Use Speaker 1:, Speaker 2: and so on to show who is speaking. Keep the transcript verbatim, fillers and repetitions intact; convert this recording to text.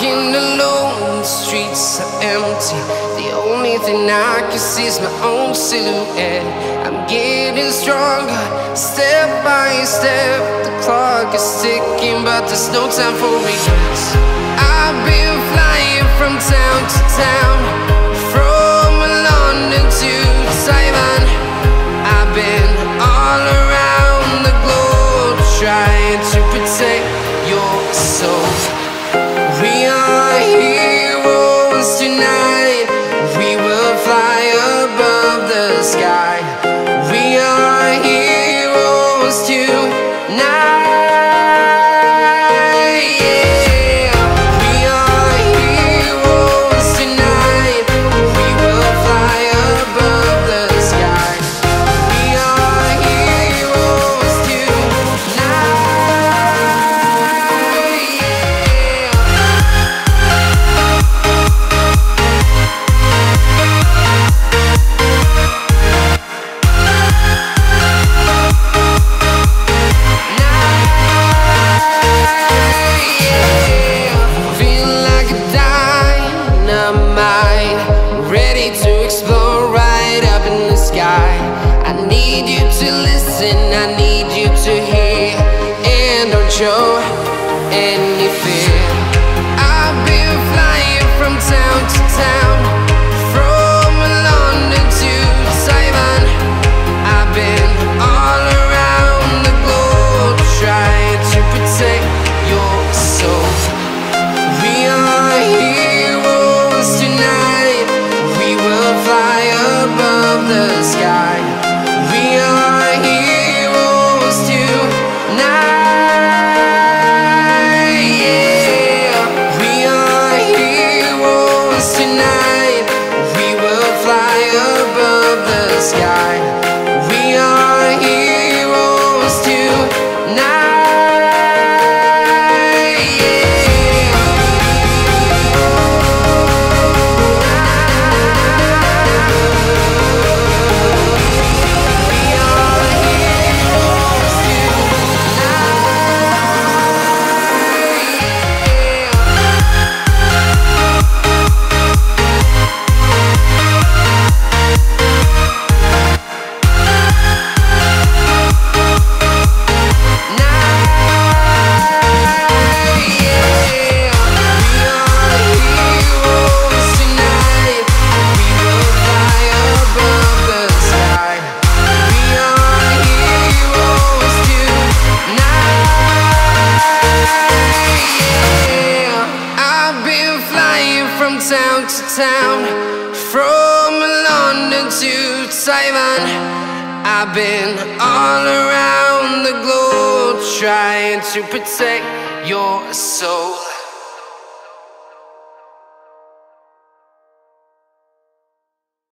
Speaker 1: walking alone, the streets are empty. The only thing I can see is my own silhouette. I'm getting stronger, step by step. The clock is ticking, but there's no time for me. I've been flying from town to town, from London to Taiwan. I've been all around the globe, trying to protect your soul. We are heroes tonight. We will fly above the sky. We are heroes tonight. To explore right up in the sky. I need you to listen, I need you to hear, and don't show any fear. I've been flying from town to town, from London to Taiwan. I've been all around the globe, trying to protect your soul. We are heroes tonight. We will fly above the sky. We are heroes tonight. Yeah. We are heroes tonight. We will fly above the sky. We are heroes tonight. From town to town, from London to Taiwan. I've been all around the globe, trying to protect your soul.